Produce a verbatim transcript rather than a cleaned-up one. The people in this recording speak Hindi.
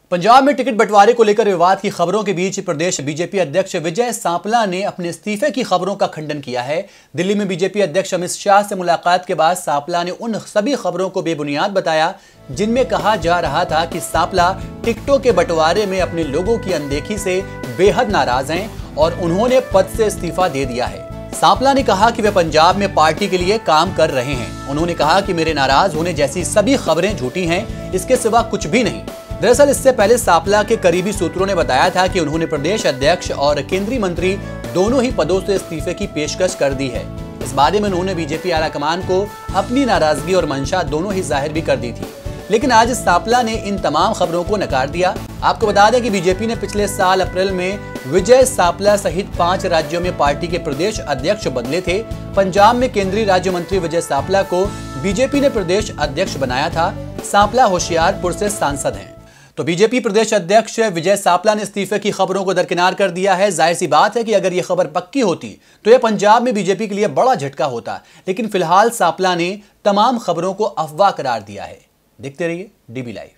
पंजाब में टिकट बंटवारे को लेकर विवाद की खबरों के बीच प्रदेश बीजेपी अध्यक्ष विजय सांपला ने अपने इस्तीफे की खबरों का खंडन किया है। दिल्ली में बीजेपी अध्यक्ष अमित शाह से मुलाकात के बाद सांपला ने उन सभी खबरों को बेबुनियाद बताया जिनमें कहा जा रहा था कि सांपला टिकटों के बंटवारे में अपने लोगों की अनदेखी से बेहद नाराज हैं और उन्होंने पद से इस्तीफा दे दिया है। सांपला ने कहा कि वे पंजाब में पार्टी के लिए काम कर रहे हैं। उन्होंने कहा कि मेरे नाराज होने जैसी सभी खबरें झूठी हैं, इसके सिवा कुछ भी नहीं। दरअसल इससे पहले सांपला के करीबी सूत्रों ने बताया था कि उन्होंने प्रदेश अध्यक्ष और केंद्रीय मंत्री दोनों ही पदों से इस्तीफे की पेशकश कर दी है। इस बारे में उन्होंने बीजेपी आलाकमान को अपनी नाराजगी और मंशा दोनों ही जाहिर भी कर दी थी, लेकिन आज सांपला ने इन तमाम खबरों को नकार दिया। आपको बता दें कि बीजेपी ने पिछले साल अप्रैल में विजय सांपला सहित पांच राज्यों में पार्टी के प्रदेश अध्यक्ष बदले थे। पंजाब में केंद्रीय राज्य मंत्री विजय सांपला को बीजेपी ने प्रदेश अध्यक्ष बनाया था। सांपला होशियारपुर से सांसद हैं। तो बीजेपी प्रदेश अध्यक्ष विजय सांपला ने इस्तीफे की खबरों को दरकिनार कर दिया है। जाहिर सी बात है कि अगर यह खबर पक्की होती तो यह पंजाब में बीजेपी के लिए बड़ा झटका होता, लेकिन फिलहाल सांपला ने तमाम खबरों को अफवाह करार दिया है। देखते रहिए डीबी लाइव।